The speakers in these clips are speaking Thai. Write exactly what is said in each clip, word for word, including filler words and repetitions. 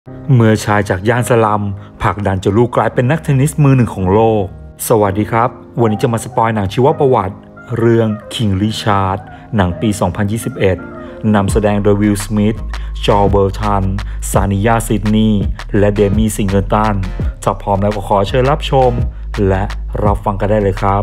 เมื่อชายจากย่านสลัมผลักดันจนลูกกลายเป็นนักเทนนิสมือหนึ่งของโลกสวัสดีครับวันนี้จะมาสปอยหนังชีวประวัติเรื่อง King Richard หนังปี สองพันยี่สิบเอ็ด นำแสดงโดยวิล สมิธ จอร์จ เบอร์ทัน ซานิยา ซิดนีย์และเดมี่ ซิงเกิลตันถ้าพร้อมแล้วก็ขอเชิญรับชมและรับฟังกันได้เลยครับ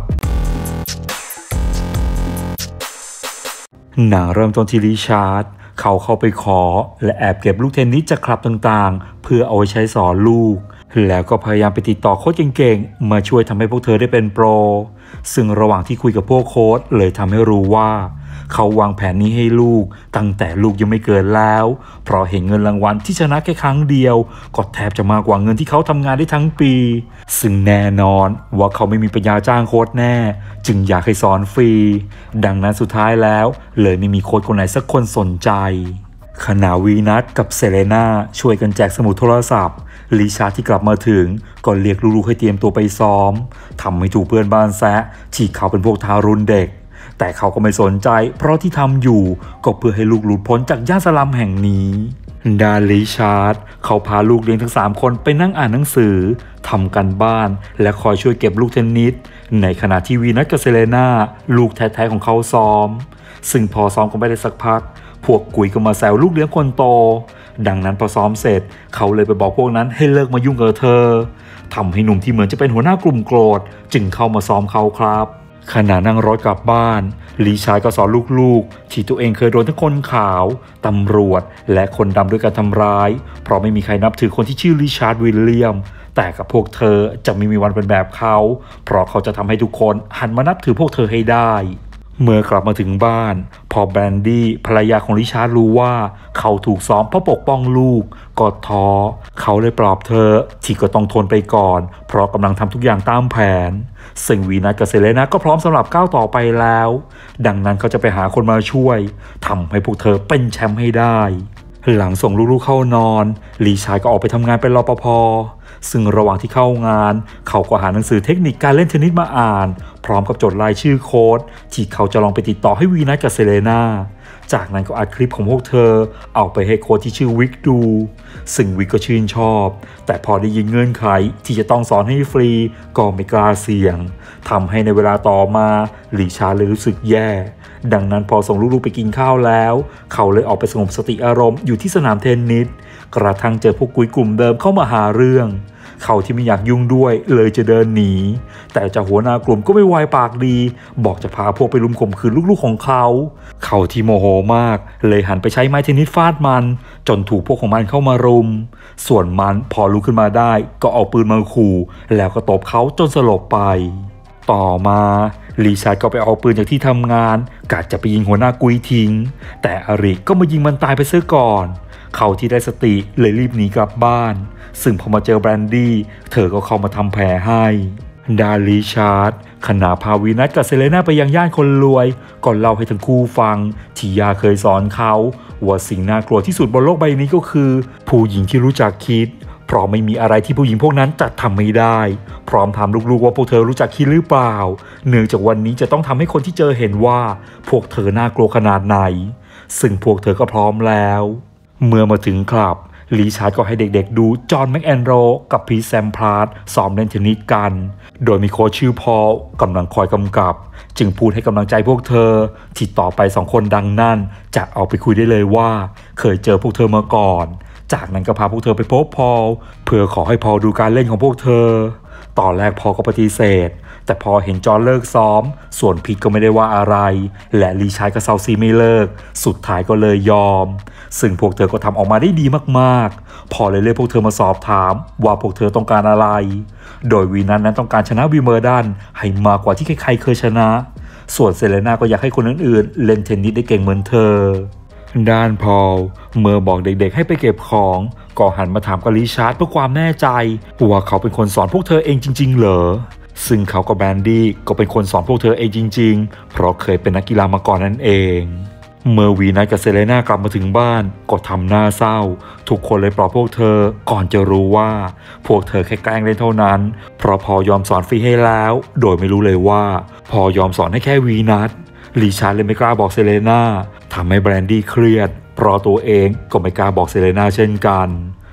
หนังเริ่มต้นที่ริชาร์ดเขาเข้าไปขอและแอบเก็บลูกเทนนิสจากคลับต่างๆเพื่อเอาไว้ใช้สอนลูกแล้วก็พยายามไปติดต่อโค้ชเก่งๆมาช่วยทำให้พวกเธอได้เป็นโปรซึ่งระหว่างที่คุยกับพวกโค้ชเลยทำให้รู้ว่าเขาวางแผนนี้ให้ลูกตั้งแต่ลูกยังไม่เกิดแล้วเพราะเห็นเงินรางวัลที่ชนะแค่ครั้งเดียวก็แทบจะมากกว่าเงินที่เขาทำงานได้ทั้งปีซึ่งแน่นอนว่าเขาไม่มีปัญญาจ้างโค้ชแน่จึงอยากให้สอนฟรีดังนั้นสุดท้ายแล้วเลยไม่มีโค้ชคนไหนสักคนสนใจขณะวีนัสกับเซเลนาช่วยกันแจกสมุดโทรศัพท์ลิชาร์ดที่กลับมาถึงก็เรียกลูกๆให้เตรียมตัวไปซ้อมทำให้ถูกเพื่อนบ้านแซะที่เขาเป็นพวกทารุณเด็กแต่เขาก็ไม่สนใจเพราะที่ทำอยู่ก็เพื่อให้ลูกหลุดพ้นจากย่านสลัมแห่งนี้ดาลิชาร์ดเขาพาลูกเลี้ยงทั้งสามคนไปนั่งอ่านหนังสือทำกันบ้านและคอยช่วยเก็บลูกเทนนิสในขณะที่วีนัสกับเซเลนาลูกแท้ๆของเขาซ้อมซึ่งพอซ้อมกันไปได้สักพักพวกกุยก็มาแซวลูกเลี้ยงคนโตดังนั้นพอซ้อมเสร็จเขาเลยไปบอกพวกนั้นให้เลิกมายุ่งกับเธอทำให้หนุ่มที่เหมือนจะเป็นหัวหน้ากลุ่มโกรธจึงเข้ามาซ้อมเขาครับขณะนั่งรถกลับบ้านลีชาร์ดก็สอนลูกๆที่ตัวเองเคยโดนทั้งคนขาวตำรวจและคนดำด้วยการทำร้ายเพราะไม่มีใครนับถือคนที่ชื่อริชาร์ดวิลเลียมแต่กับพวกเธอจะไม่มีวันเป็นแบบเขาเพราะเขาจะทำให้ทุกคนหันมานับถือพวกเธอให้ได้เมื่อกลับมาถึงบ้านพอแบรนดี้ภรรยาของริชาร์ดรู้ว่าเขาถูกซ้อมเพราะปกป้องลูกก็ท้อเขาเลยปลอบเธอที่ก็ต้องทนไปก่อนเพราะกำลังทำทุกอย่างตามแผนซึ่งวีนัสกับเซเลนาก็พร้อมสำหรับก้าวต่อไปแล้วดังนั้นเขาจะไปหาคนมาช่วยทำให้พวกเธอเป็นแชมป์ให้ได้หลังส่งลูกๆเข้านอนริชาร์ดก็ออกไปทำงานเป็นรปภซึ่งระหว่างที่เข้างานเขาก็หาหนังสือเทคนิคการเล่นเทนนิสมาอ่านพร้อมกับจดรายชื่อโค้ชที่เขาจะลองไปติดต่อให้วีนัสกับเซเลนาจากนั้นก็อัดคลิปของพวกเธอเอาไปให้โค้ชที่ชื่อวิกดูซึ่งวิกก็ชื่นชอบแต่พอได้ยินเงื่อนไขที่จะต้องสอนให้ฟรีก็ไม่กล้าเสี่ยงทำให้ในเวลาต่อมาลิชาร์ดเลยรู้สึกแย่ดังนั้นพอส่งลูกๆไปกินข้าวแล้วเขาเลยออกไปสงบสติอารมณ์อยู่ที่สนามเทนนิสกระทั่งเจอพวกกุยกลุ่มเดิมเข้ามาหาเรื่องเขาที่ไม่อยากยุ่งด้วยเลยจะเดินหนีแต่เจ้าหัวหน้ากลุ่มก็ไม่วายปากดีบอกจะพาพวกไปลุมข่มขืนลูกๆของเขาเขาที่โมโหมากเลยหันไปใช้ไม้เทนนิสฟาดมันจนถูกพวกของมันเข้ามารุมส่วนมันพอลุกขึ้นมาได้ก็เอาปืนมาขู่แล้วก็ตบเขาจนสลบไปต่อมาลีชาร์ดก็ไปเอาปืนจากที่ทำงานกะจะไปยิงหัวหน้ากุยทิ้งแต่อริก็มายิงมันตายไปเสียก่อนเขาที่ได้สติเลยรีบหนีกลับบ้านซึ่งพอมาเจอแบรนดี้เธอก็เข้ามาทำแผลให้ดาลิชาร์ดขณะพาวีนัสกับเซเลนาไปยังย่านคนรวยก่อนเล่าให้ทั้งคู่ฟังที่ยาเคยสอนเขาว่าสิ่งน่ากลัวที่สุดบนโลกใบนี้ก็คือผู้หญิงที่รู้จักคิดเพราะไม่มีอะไรที่ผู้หญิงพวกนั้นจะทำไม่ได้พร้อมถามลูกๆว่าพวกเธอรู้จักคิดหรือเปล่าเนื่องจากวันนี้จะต้องทำให้คนที่เจอเห็นว่าพวกเธอน่ากลัวขนาดไหนซึ่งพวกเธอก็พร้อมแล้วเมื่อมาถึงคลับลีชาร์ดก็ให้เด็กๆดูจอห์นแมคแอนโรกับพีทแซมพลาร์ตซ้อมเล่นเทนนิสกันโดยมีโค้ชชื่อพอลกำลังคอยกำกับจึงพูดให้กำลังใจพวกเธอที่ต่อไปสองคนดังนั่นจะเอาไปคุยได้เลยว่าเคยเจอพวกเธอมาก่อนจากนั้นก็พาพวกเธอไปพบพอลเพื่อขอให้พอลดูการเล่นของพวกเธอตอนแรกพอลก็ปฏิเสธแต่พอเห็นจอห์นเลิกซ้อมส่วนพีทก็ไม่ได้ว่าอะไรและลีชาร์ดกับเซาซีไม่เลิกสุดท้ายก็เลยยอมซึ่งพวกเธอก็ทำออกมาได้ดีมากๆพอเลยเรียกพวกเธอมาสอบถามว่าพวกเธอต้องการอะไรโดยวีนัสนั้นต้องการชนะวิมเบิลดันให้มากกว่าที่ใครๆเคยชนะส่วนเซเลนาก็อยากให้คนอื่นๆเล่นเทนนิสได้เก่งเหมือนเธอด้านพอลเมื่อบอกเด็กๆให้ไปเก็บของก็หันมาถามกับริชาร์ดเพื่อความแน่ใจว่าเขาเป็นคนสอนพวกเธอเองจริงๆเหรอซึ่งเขากับแบรนดี้ก็เป็นคนสอนพวกเธอเองจริงๆเพราะเคยเป็นนักกีฬามาก่อนนั่นเองเมื่อวีนัสกับเซเลนากลับมาถึงบ้านก็ทำหน้าเศร้าทุกคนเลยปลอบพวกเธอก่อนจะรู้ว่าพวกเธอแค่แกล้งเล่นเท่านั้นเพราะพอยอมสอนฟรีให้แล้วโดยไม่รู้เลยว่าพอยอมสอนให้แค่วีนัสริชาร์ดเลยไม่กล้าบอกเซเลนาทำให้แบรนดี้เครียดเพราะตัวเองก็ไม่กล้าบอกเซเลนาเช่นกัน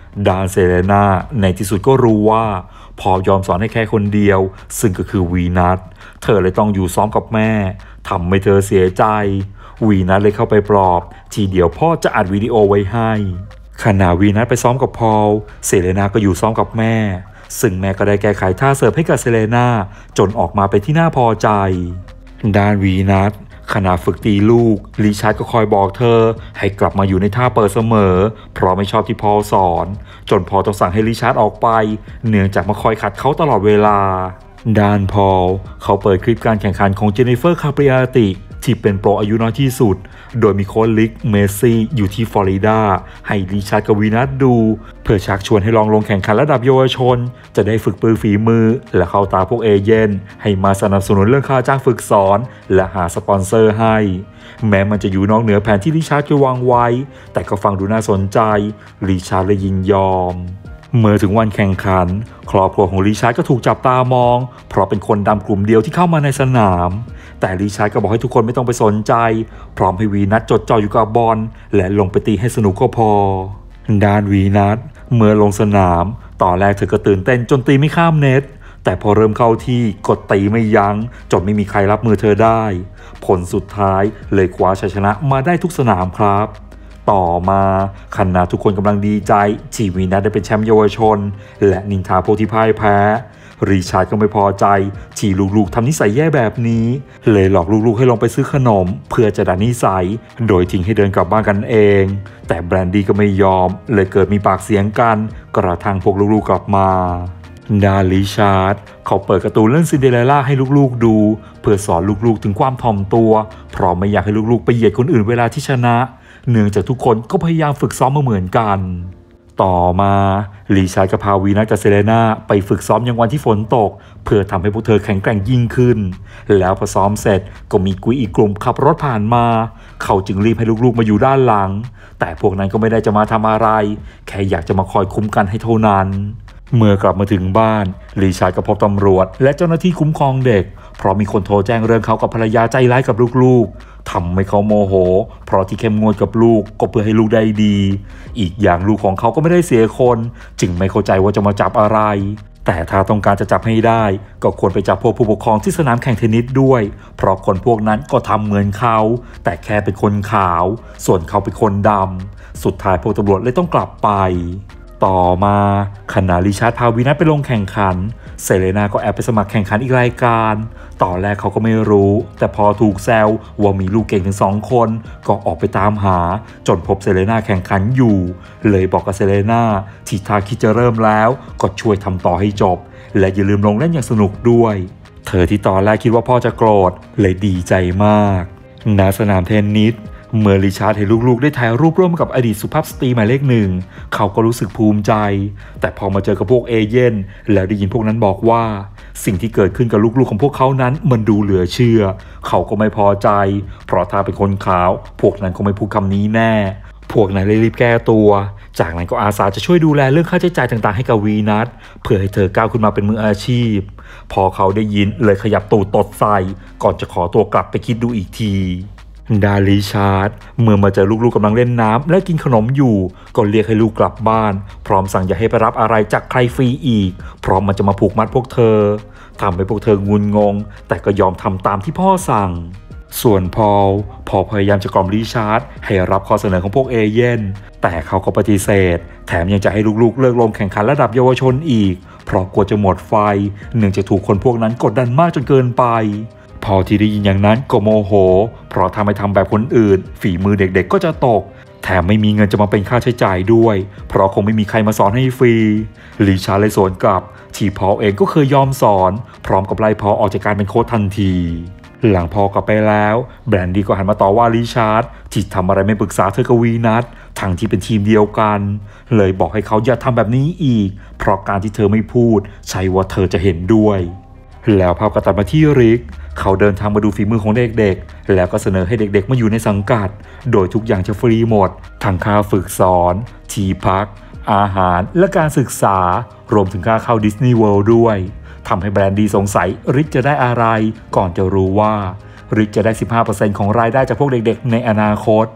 ดานเซเลนาในที่สุดก็รู้ว่าพอยอมสอนให้แค่คนเดียวซึ่งก็คือวีนัสเธอเลยต้องอยู่ซ้อมกับแม่ทำให้เธอเสียใจวีนัสเลยเข้าไปปลอบทีเดียวพ่อจะอัดวิดีโอไว้ให้ขณะวีนัสไปซ้อมกับพอลเซเลนาก็อยู่ซ้อมกับแม่ซึ่งแม่ก็ได้แก้ไขท่าเสิร์ฟให้กับเซเลนาจนออกมาเป็นที่น่าพอใจด้านวีนัสขณะฝึกตีลูกริชาร์ดก็คอยบอกเธอให้กลับมาอยู่ในท่าเปิดเสมอเพราะไม่ชอบที่พอลสอนจนพอลต้องสั่งให้ริชาร์ดออกไปเนื่องจากมาคอยขัดเขาตลอดเวลาด้านพอลเขาเปิดคลิปการแข่งขันของเจนนิเฟอร์คาปริอาติที่เป็นโปรอายุน้อยที่สุดโดยมีโค้ชลิกเมสซี่อยู่ที่ฟลอริดาให้ริชาร์ดกับวีนัสดูเพื่อชักชวนให้ลองลงแข่งขันระดับเยาวชนจะได้ฝึกปือฝีมือและเข้าตาพวกเอเย่นให้มาสนับสนุนเรื่องค่าจ้างฝึกสอนและหาสปอนเซอร์ให้แม้มันจะอยู่นอกเหนือแผนที่ริชาร์ดเคยวางไว้แต่ก็ฟังดูน่าสนใจริชาร์ดเลยยินยอมเมื่อถึงวันแข่งขันครอบครัวของริชาร์ดก็ถูกจับตามองเพราะเป็นคนดำกลุ่มเดียวที่เข้ามาในสนามแต่ริชาร์ดก็บอกให้ทุกคนไม่ต้องไปสนใจพร้อมให้วีนัสจดจ่ออยู่กับบอลและลงไปตีให้สนุกก็พอด้านวีนัสเมื่อลงสนามตอนแรกเธอก็ตื่นเต้นจนตีไม่ข้ามเน็ตแต่พอเริ่มเข้าที่กดตีไม่ยั้งจนไม่มีใครรับมือเธอได้ผลสุดท้ายเลยคว้าชัยชนะมาได้ทุกสนามครับต่อมาขณะทุกคนกำลังดีใจที่วีนัสได้เป็นแชมป์เยาวชนและนินทาพวกที่พ่ายแพ้ริชาร์ดก็ไม่พอใจที่ลูกๆทำนิสัยแย่แบบนี้เลยหลอกลูกๆให้ลงไปซื้อขนมเพื่อจะดัดนิสัยโดยทิ้งให้เดินกลับบ้านกันเองแต่แบรนดี้ก็ไม่ยอมเลยเกิดมีปากเสียงกันกระทั่งพวกลูกๆกลับมาดาริชาร์ดเขาเปิดการ์ตูนเรื่องซินเดอเรลล่าให้ลูกๆดูเพื่อสอนลูกๆถึงความถ่อมตัวเพราะไม่อยากให้ลูกๆไปเหยียดคนอื่นเวลาที่ชนะเนื่องจากทุกคนก็พยายามฝึกซ้อมมาเหมือนกันต่อมาริชาร์ดกับพาวีนัสกับเซเลนาไปฝึกซ้อมยังวันที่ฝนตกเพื่อทำให้พวกเธอแข็งแกร่งยิ่งขึ้นแล้วพอซ้อมเสร็จก็มีกุยอีกกลุ่มขับรถผ่านมาเขาจึงรีบให้ลูกๆมาอยู่ด้านหลังแต่พวกนั้นก็ไม่ได้จะมาทำอะไรแค่อยากจะมาคอยคุ้มกันให้เท่านั้นเมื่อกลับมาถึงบ้านริชาร์ดก็พบตำรวจและเจ้าหน้าที่คุ้มครองเด็กเพราะมีคนโทรแจ้งเรื่องเขากับภรรยาใจร้ายกับลูกๆทำให้เขาโมโหเพราะที่เข้มงวดกับลูกก็เพื่อให้ลูกได้ดีอีกอย่างลูกของเขาก็ไม่ได้เสียคนจึงไม่เข้าใจว่าจะมาจับอะไรแต่ถ้าต้องการจะจับให้ได้ก็ควรไปจับพวกผู้ปกครองที่สนามแข่งเทนนิสด้วยเพราะคนพวกนั้นก็ทำเหมือนเขาแต่แค่เป็นคนขาวส่วนเขาเป็นคนดำสุดท้ายพวกตำรวจเลยต้องกลับไปต่อมาขณะริชาร์ดพาวีนัสไปลงแข่งขันเซเลนาก็แอบไปสมัครแข่งขันอีกรายการตอนแรกเขาก็ไม่รู้แต่พอถูกแซวว่ามีลูกเก่งถึงสองคนก็ออกไปตามหาจนพบเซเลนาแข่งขันอยู่เลยบอกกับเซเลนาที่ถ้าคิดจะเริ่มแล้วก็ช่วยทำต่อให้จบและอย่าลืมลงเล่นอย่างสนุกด้วยเธอที่ตอนแรกคิดว่าพ่อจะโกรธเลยดีใจมากณสนามเทนนิสเมื่อริชาร์ดเห็นลูกๆได้ถ่ายรูปร่วมกับอดีตสุภาพสตรีหมายเลขหนึ่งเขาก็รู้สึกภูมิใจแต่พอมาเจอกับพวกเอเย่นแล้วได้ยินพวกนั้นบอกว่าสิ่งที่เกิดขึ้นกับลูกๆของพวกเขานั้นมันดูเหลือเชื่อเขาก็ไม่พอใจเพราะถ้าเป็นคนขาวพวกนั้นก็ไม่พูดคำนี้แน่พวกนั้นเลยรีบแก้ตัวจากนั้นก็อาสาจะช่วยดูแลเรื่องค่าใช้จ่ายต่างๆให้กับวีนัสเพื่อให้เธอก้าวขึ้นมาเป็นมืออาชีพพอเขาได้ยินเลยขยับตูดตดใส่ก่อนจะขอตัวกลับไปคิดดูอีกทีดาริชาร์ดเมื่อมาเจอลูกๆกำลังเล่นน้ำและกินขนมอยู่ก็เรียกให้ลูกกลับบ้านพร้อมสั่งอย่าให้ไปรับอะไรจากใครฟรีอีกเพราะมันจะมาผูกมัดพวกเธอทำให้พวกเธองุนงงแต่ก็ยอมทำตามที่พ่อสั่งส่วนพอลพอพยายามจะกล่อมริชาร์ดให้รับข้อเสนอของพวกเอเย่นแต่เขาก็ปฏิเสธแถมยังจะให้ลูกๆเลิกลงแข่งขันระดับเยาวชนอีกเพราะกลัวจะหมดไฟเนื่องจากถูกคนพวกนั้นกดดันมากจนเกินไปพอที่ได้ยินอย่างนั้นก็โมโหเพราะถ้าไม่ทำแบบคนอื่นฝีมือเด็กๆก็จะตกแถมไม่มีเงินจะมาเป็นค่าใช้จ่ายด้วยเพราะคงไม่มีใครมาสอนให้ฟรีริชาร์ดเลยสวนกลับที่พอเองก็เคยยอมสอนพร้อมกับไล่พอออกจากการเป็นโค้ชทันทีหลังพอกลับไปแล้วแบรนดี้ก็หันมาต่อว่าริชาร์ดที่ทำอะไรไม่ปรึกษาเธอกับวีนัสทั้งที่เป็นทีมเดียวกันเลยบอกให้เขาอย่าทำแบบนี้อีกเพราะการที่เธอไม่พูดใช่ว่าเธอจะเห็นด้วยแล้วภาพก็ตัดมาที่ริกเขาเดินทางมาดูฝีมือของเด็กๆแล้วก็เสนอให้เด็กๆมาอยู่ในสังกัดโดยทุกอย่างจะฟรีหมดทั้งค่าฝึกสอนที่พักอาหารและการศึกษารวมถึงค่าเข้าดิสนีย์เวิลด์ด้วยทำให้แบรนดี้สงสัยริกจะได้อะไรก่อนจะรู้ว่าริกจะได้ สิบห้าเปอร์เซ็นต์ ของรายได้จากพวกเด็กๆในอนาคต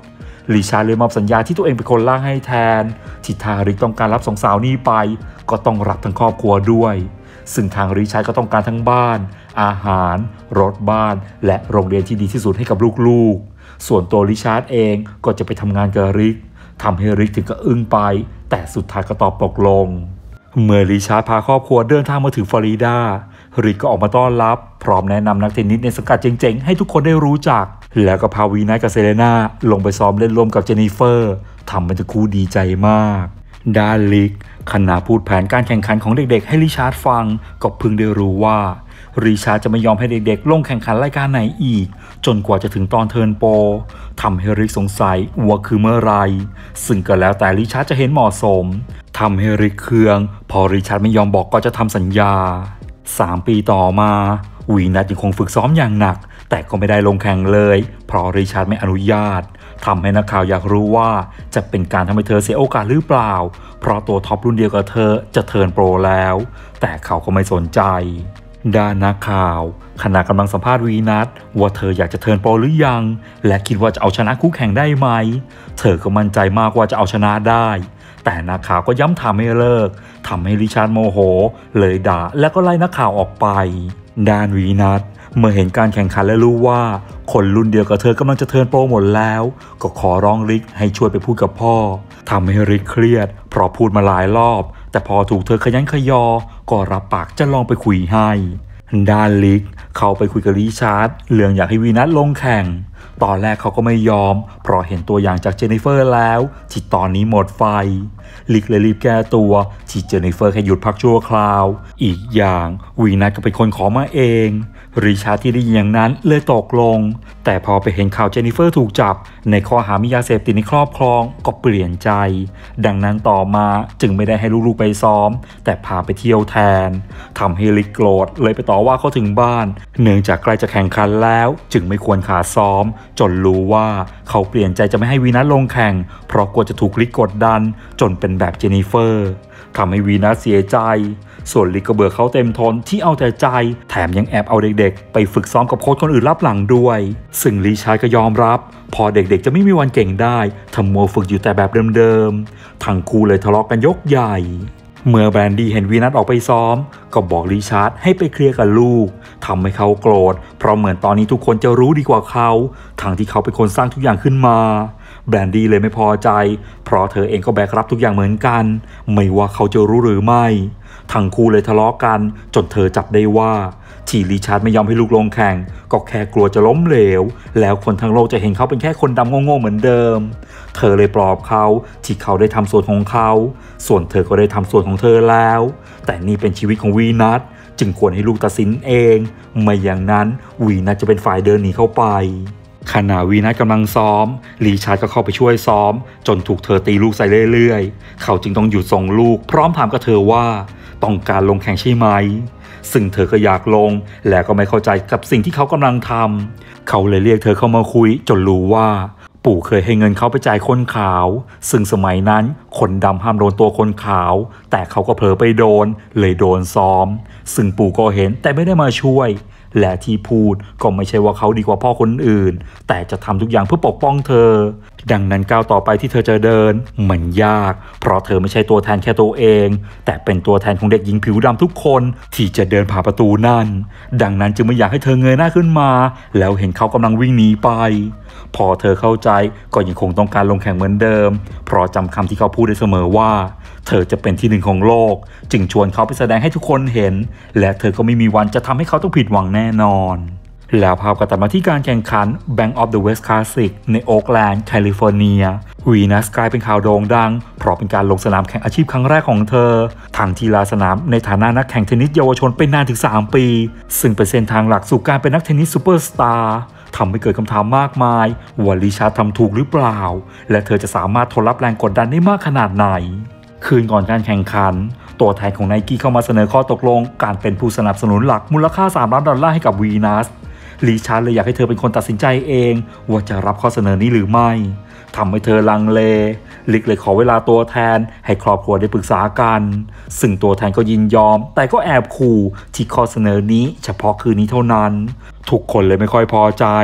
ริชาร์ดเลยมอบสัญญาที่ตัวเองเป็นคนล่างให้แทนที่ทางริกต้องการรับสองสาวนี้ไปก็ต้องรับทั้งครอบครัวด้วยซึ่งทางริชาร์ดก็ต้องการทั้งบ้านอาหารรถบ้านและโรงเรียนที่ดีที่สุดให้กับลูกๆส่วนตัวริชาร์ดเองก็จะไปทำงานกับริกทำให้ริกถึงกับอึ้งไปแต่สุดท้ายก็ตอบตกลงเมื่อริชาร์ดพาครอบครัวเดินทางมาถึงฟลอริดาริกก็ออกมาต้อนรับพร้อมแนะนำนักเทนนิสในสังกัดเจ๋งๆให้ทุกคนได้รู้จักแล้วก็พาวีนัสกับเซเลน่าลงไปซ้อมเล่นร่วมกับเจนนิเฟอร์ทำเป็นคู่ดีใจมากด้านริกขณะพูดแผนการแข่งขันของเด็กๆให้ริชาร์ดฟังก็เพิ่งได้รู้ว่าริชาร์ดจะไม่ยอมให้เด็กๆลงแข่งขันรายการไหนอีกจนกว่าจะถึงตอนเทิร์นโปรทำให้ริกสงสัยว่าคือเมื่อไรซึ่งก็แล้วแต่ริชาร์ดจะเห็นเหมาะสมทำให้ริกเคืองพอริชาร์ดไม่ยอมบอกก็จะทำสัญญาสามปีต่อมาวีนัสยังคงฝึกซ้อมอย่างหนักแต่ก็ไม่ได้ลงแข่งเลยเพราะริชาร์ดไม่อนุญาตทำให้นักข่าวอยากรู้ว่าจะเป็นการทำให้เธอเสียโอกาสหรือเปล่าเพราะตัวท็อปรุ่นเดียวกับเธอจะเทิร์นโปรแล้วแต่เขาก็ไม่สนใจด้านนักข่าวขณะกำลังสัมภาษณ์วีนัสว่าเธออยากจะเทิร์นโปรหรือยังและคิดว่าจะเอาชนะคู่แข่งได้ไหมเธอก็มั่นใจมากว่าจะเอาชนะได้แต่นักข่าวก็ย้ำถามไม่เลิกทำให้ริชาร์ดโมโหเลยด่าและก็ไล่นักข่าวออกไปด้านวีนัสเมื่อเห็นการแข่งขันและรู้ว่าคนรุ่นเดียวกับเธอกำลังจะเทิร์นโปรหมดแล้วก็ขอร้องริกให้ช่วยไปพูดกับพ่อทำให้ริกเครียดเพราะพูดมาหลายรอบแต่พอถูกเธอขยันขยอก็รับปากจะลองไปคุยให้ด้านริกเขาไปคุยกับริชาร์ดเรื่องอยากให้วีนัสลงแข่งตอนแรกเขาก็ไม่ยอมเพราะเห็นตัวอย่างจากเจนนิเฟอร์แล้วที่ตอนนี้หมดไฟริกเลยรีบแก้ตัวที่เจนนิเฟอร์แค่หยุดพักชั่วคราวอีกอย่างวีนัสก็เป็นคนขอมาเองริชาร์ดที่ได้ยินอย่างนั้นเลยตกลงแต่พอไปเห็นข่าวเจนนิเฟอร์ถูกจับในข้อหามียาเสพติดในครอบครองก็เปลี่ยนใจดังนั้นต่อมาจึงไม่ได้ให้ลูกๆไปซ้อมแต่พาไปเที่ยวแทนทำให้ริกโกรธเลยไปต่อว่าเขาถึงบ้านเนื่องจากใกล้จะแข่งขันแล้วจึงไม่ควรขาดซ้อมจนรู้ว่าเขาเปลี่ยนใจจะไม่ให้วีนัสลงแข่งเพราะกลัวจะถูกริกกดดันจนเป็นแบบเจนนิเฟอร์ทำให้วีนัสเสียใจส่วนริกก็เบื่อเขาเต็มทนที่เอาแต่ใจแถมยังแอบเอาเด็กๆไปฝึกซ้อมกับโค้ชคนอื่นรับหลังด้วยซึ่งริชาร์ดก็ยอมรับพอเด็กๆจะไม่มีวันเก่งได้ทำมัวฝึกอยู่แต่แบบเดิมๆทั้งคู่เลยทะเลาะกันยกใหญ่เมื่อแบรนดี้เห็นวีนัสออกไปซ้อมก็บอกริชาร์ดให้ไปเคลียร์กับลูกทำให้เขาโกรธเพราะเหมือนตอนนี้ทุกคนจะรู้ดีกว่าเขาทั้งที่เขาเป็นคนสร้างทุกอย่างขึ้นมาแบรนดี้เลยไม่พอใจเพราะเธอเองก็แบกรับทุกอย่างเหมือนกันไม่ว่าเขาจะรู้หรือไม่ทั้งคู่เลยทะเลาะกันจนเธอจับได้ว่าที่ริชาร์ดไม่ยอมให้ลูกลงแข่งก็แค่กลัวจะล้มเหลวแล้วคนทั้งโลกจะเห็นเขาเป็นแค่คนดำโง่ๆเหมือนเดิมเธอเลยปลอบเขาที่เขาได้ทำส่วนของเขาส่วนเธอก็ได้ทำส่วนของเธอแล้วแต่นี่เป็นชีวิตของวีนัสจึงควรให้ลูกตัดสินเองไม่อย่างนั้นวีนัสจะเป็นฝ่ายเดินหนีเข้าไปขณะวีนัสกำลังซ้อมริชาร์ดก็เข้าไปช่วยซ้อมจนถูกเธอตีลูกใส่เรื่อยๆเขาจึงต้องหยุดส่งลูกพร้อมถามกับเธอว่าต้องการลงแข่งใช่ไหมซึ่งเธอก็อยากลงและก็ไม่เข้าใจกับสิ่งที่เขากำลังทำเขาเลยเรียกเธอเข้ามาคุยจนรู้ว่าปู่เคยให้เงินเขาไปจ่ายคนขาวซึ่งสมัยนั้นคนดำห้ามโดนตัวคนขาวแต่เขาก็เผลอไปโดนเลยโดนซ้อมซึ่งปู่ก็เห็นแต่ไม่ได้มาช่วยและที่พูดก็ไม่ใช่ว่าเขาดีกว่าพ่อคนอื่นแต่จะทำทุกอย่างเพื่อปกป้องเธอดังนั้นก้าวต่อไปที่เธอจะเดินมันยากเพราะเธอไม่ใช่ตัวแทนแค่ตัวเองแต่เป็นตัวแทนของเด็กหญิงผิวดำทุกคนที่จะเดินผ่านประตูนั่นดังนั้นจึงไม่อยากให้เธอเงยหน้าขึ้นมาแล้วเห็นเขากำลังวิ่งหนีไปพอเธอเข้าใจก็ยังคงต้องการลงแข่งเหมือนเดิมเพราะจำคำที่เขาพูดได้เสมอว่าเธอจะเป็นที่หนึ่งของโลกจึงชวนเขาไปแสดงให้ทุกคนเห็นและเธอก็ไม่มีวันจะทำให้เขาต้องผิดหวังแน่นอนแล้วภาพก็ตัดมาที่การแข่งขัน Bank of the West Classic ในโอ๊กแลนด์แคลิฟอร์เนียวีนัสกลายเป็นข่าวโด่งดังเพราะเป็นการลงสนามแข่งอาชีพครั้งแรกของเธอทางที่ลาสนามในฐานะนักแข่งเทนนิสเยาวชนเป็นนานถึงสามปีซึ่งเป็นเส้นทางหลักสู่การเป็นนักเทนนิสซูเปอร์สตาร์ทำให้เกิดคำถามมากมายว่าริชาร์ดทำถูกหรือเปล่าและเธอจะสามารถทนรับแรงกดดันได้มากขนาดไหนคืนก่อนการแข่งขันตัวแทนของไนกี้เข้ามาเสนอข้อตกลงการเป็นผู้สนับสนุนหลักมูลค่าสามล้านดอลลาร์ให้กับวีนัสริชาร์ดเลยอยากให้เธอเป็นคนตัดสินใจเองว่าจะรับข้อเสนอนี้หรือไม่ทำให้เธอลังเลลิกเลยขอเวลาตัวแทนให้ครอบครัวได้ปรึกษากันซึ่งตัวแทนก็ยินยอมแต่ก็แอบขู่ที่ข้อเสนอนี้เฉพาะคืนนี้เท่านั้นทุกคนเลยไม่ค่อยพอใจ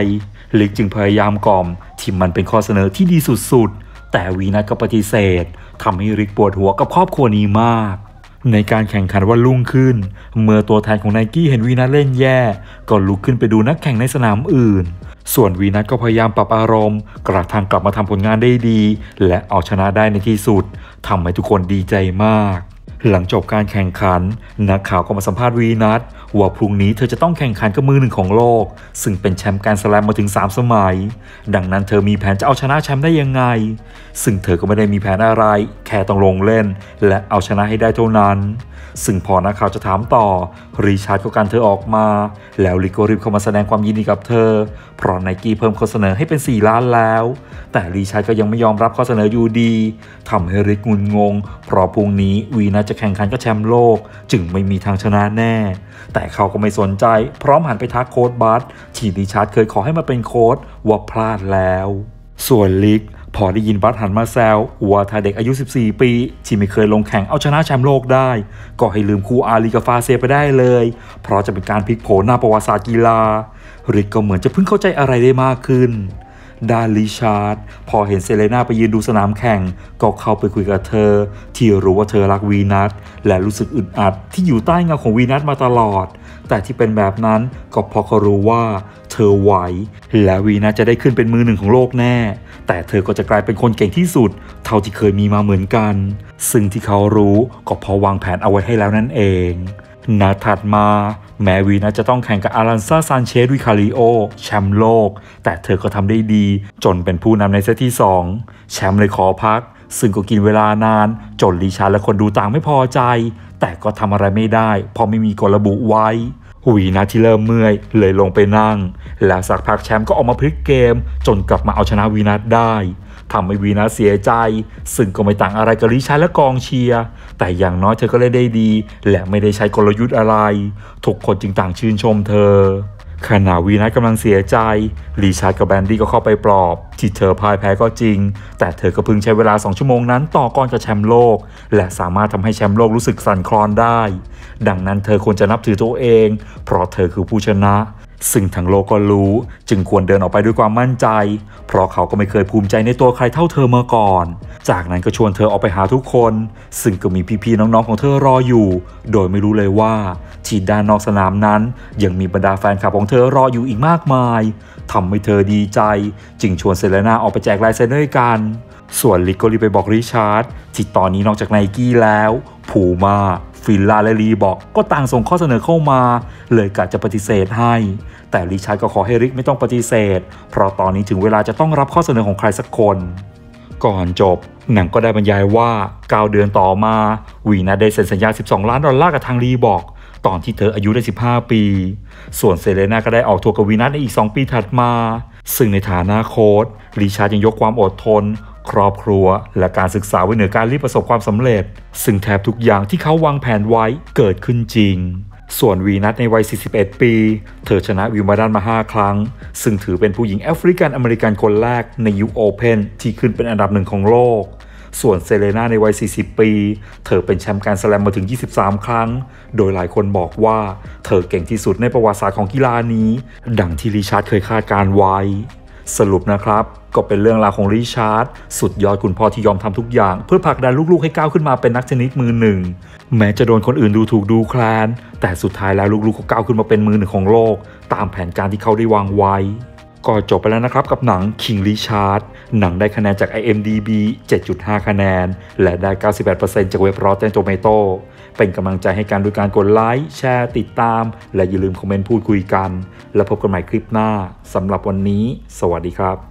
ลิกจึงพยายามกล่อมที่มันเป็นข้อเสนอที่ดีสุดๆแต่วีนัสก็ปฏิเสธทำให้ริกปวดหัวกับครอบครัวนี้มากในการแข่งขันวันรุ่งขึ้นเมื่อตัวแทนของไนกี้เห็นวีนัสเล่นแย่ก็ลุกขึ้นไปดูนักแข่งในสนามอื่นส่วนวีนัสก็พยายามปรับอารมณ์กระทั่งกลับมาทำผลงานได้ดีและเอาชนะได้ในที่สุดทำให้ทุกคนดีใจมากหลังจบการแข่งขันนักข่าวก็มาสัมภาษณ์วีนัสว่าพรุ่งนี้เธอจะต้องแข่งขันกับมือหนึ่งของโลกซึ่งเป็นแชมป์การสแลมมาถึงสามสมัยดังนั้นเธอมีแผนจะเอาชนะแชมป์ได้ยังไงซึ่งเธอก็ไม่ได้มีแผนอะไรแค่ต้องลงเล่นและเอาชนะให้ได้เท่านั้นซึ่งพอนักข่าวจะถามต่อริชาร์ดก็กันเธอออกมาแล้วลิกก็รีบเข้ามาแสดงความยินดีกับเธอเพราะไนกี้เพิ่มข้อเสนอให้เป็นสี่ล้านแล้วแต่ริชาร์ดก็ยังไม่ยอมรับข้อเสนออยู่ดีทำให้ริกงุนงงเพราะพรุ่งนี้วีนัสจะแข่งขันกับแชมป์โลกจึงไม่มีทางชนะแน่แต่เขาก็ไม่สนใจพร้อมหันไปทักโค้ชบัสที่ริชาร์ดเคยขอให้มาเป็นโค้ชว่าพลาดแล้วส่วนลิกพอได้ยินบัสหันมาแซวว่าถ้าเด็กอายุสิบสี่ปีที่ไม่เคยลงแข่งเอาชนะแชมป์โลกได้ก็ให้ลืมคู่อาลีกับฟาเซไปได้เลยเพราะจะเป็นการพลิกโผหน้าประวัติศาสตร์กีฬาริกก็เหมือนจะเพิ่งเข้าใจอะไรได้มากขึ้นด้านริชาร์ดพอเห็นเซเลน่าไปยืนดูสนามแข่งก็เข้าไปคุยกับเธอที่รู้ว่าเธอรักวีนัสและรู้สึกอึดอัดที่อยู่ใต้เงาของวีนัสมาตลอดแต่ที่เป็นแบบนั้นก็เพราะเขารู้ว่าเธอไหวและวีนัสจะได้ขึ้นเป็นมือหนึ่งของโลกแน่แต่เธอก็จะกลายเป็นคนเก่งที่สุดเท่าที่เคยมีมาเหมือนกันซึ่งที่เขารู้ก็เพราะวางแผนเอาไว้ให้แล้วนั่นเองนัดถัดมาแม้วีนัสจะต้องแข่งกับอารันซาซานเชสวิคาริโอแชมป์โลกแต่เธอก็ทำได้ดีจนเป็นผู้นำในเซตที่สองแชมป์เลยขอพักซึ่งก็กินเวลานานจนริชาร์ดและคนดูต่างไม่พอใจแต่ก็ทำอะไรไม่ได้เพราะไม่มีกฎระบุไว้วีนัสที่เริ่มเมื่อยเลยลงไปนั่งแล้วสักพักแชมป์ก็ออกมาพลิกเกมจนกลับมาเอาชนะวีนัสได้ทำให้วีนัสเสียใจซึ่งก็ไม่ต่างอะไรกับริชาร์ดและกองเชียร์แต่อย่างน้อยเธอก็เล่นได้ดีและไม่ได้ใช้กลยุทธ์อะไรทุกคนจึงต่างชื่นชมเธอขณะวีนัสกำลังเสียใจริชาร์ดกับแบนดี้ก็เข้าไปปลอบที่เธอพ่ายแพ้ก็จริงแต่เธอก็เพิ่งใช้เวลาสองชั่วโมงนั้นต่อกรกับแชมป์โลกและสามารถทำให้แชมป์โลกรู้สึกสั่นคลอนได้ดังนั้นเธอควรจะนับถือตัวเองเพราะเธอคือผู้ชนะซึ่งทั้งโลกก็รู้จึงควรเดินออกไปด้วยความมั่นใจเพราะเขาก็ไม่เคยภูมิใจในตัวใครเท่าเธอมาก่อนจากนั้นก็ชวนเธอออกไปหาทุกคนซึ่งก็มีพี่ๆน้องๆของเธอรออยู่โดยไม่รู้เลยว่าที่ด้านนอกสนามนั้นยังมีบรรดาแฟนคลับของเธอรออยู่อีกมากมายทำให้เธอดีใจจึงชวนเซเลน่าออกไปแจกลายเซ็นด้วยกันส่วนลิกก็รีบไปบอกริชาร์ดที่ตอนนี้นอกจากไนกี้แล้วพูม่าฟิลล่าและรีบอกก็ต่างส่งข้อเสนอเข้ามาเลยกะจะปฏิเสธให้แต่ริชาร์ดก็ขอให้ริกไม่ต้องปฏิเสธเพราะตอนนี้ถึงเวลาจะต้องรับข้อเสนอของใครสักคนก่อนจบหนังก็ได้บรรยายว่าเก้าเดือนต่อมาวีนัสได้เซ็นสัญญาสิบสองล้านดอลลาร์กับทางรีบอกตอนที่เธออายุได้สิบห้าปีส่วนเซเลน่าก็ได้ออกทัวร์กับวีนัสในอีกสองปีถัดมาซึ่งในฐานะโค้ชริชาร์ดยังยกความอดทนครอบครัวและการศึกษาไว้เหนือการรีบประสบความสำเร็จซึ่งแทบทุกอย่างที่เขาวางแผนไว้เกิดขึ้นจริงส่วนวีนัสในวัยสี่สิบเอ็ดปีเธอชนะวิมเบิลดันมาห้าครั้งซึ่งถือเป็นผู้หญิงแอฟริกันอเมริกันคนแรกในยุคโอเพ่นที่ขึ้นเป็นอันดับหนึ่งของโลกส่วนเซเลน่าในวัยสี่สิบปีเธอเป็นแชมป์การสแลมมาถึงยี่สิบสามครั้งโดยหลายคนบอกว่าเธอเก่งที่สุดในประวัติศาสตร์ของกีฬานี้ดังที่ริชาร์ดเคยคาดการไว้สรุปนะครับก็เป็นเรื่องราวของริชาร์ดสุดยอดคุณพ่อที่ยอมทำทุกอย่างเพื่อผลักดันลูกๆให้ก้าวขึ้นมาเป็นนักเทนนิสมือหนึ่งแม้จะโดนคนอื่นดูถูกดูแคลนแต่สุดท้ายแล้วลูกๆก็ก้าวขึ้นมาเป็นมือหนึ่งของโลกตามแผนการที่เขาได้วางไว้ก็จบไปแล้วนะครับกับหนัง King Richard หนังได้คะแนนจาก ไอ เอ็ม ดี บี เจ็ดจุดห้า คะแนนและได้ เก้าสิบแปดเปอร์เซ็นต์ จากเว็บ Rotten Tomatoes เป็นกำลังใจให้กันโดยการกดไลค์แชร์ติดตามและอย่าลืมคอมเมนต์พูดคุยกันแล้วพบกันใหม่คลิปหน้าสำหรับวันนี้สวัสดีครับ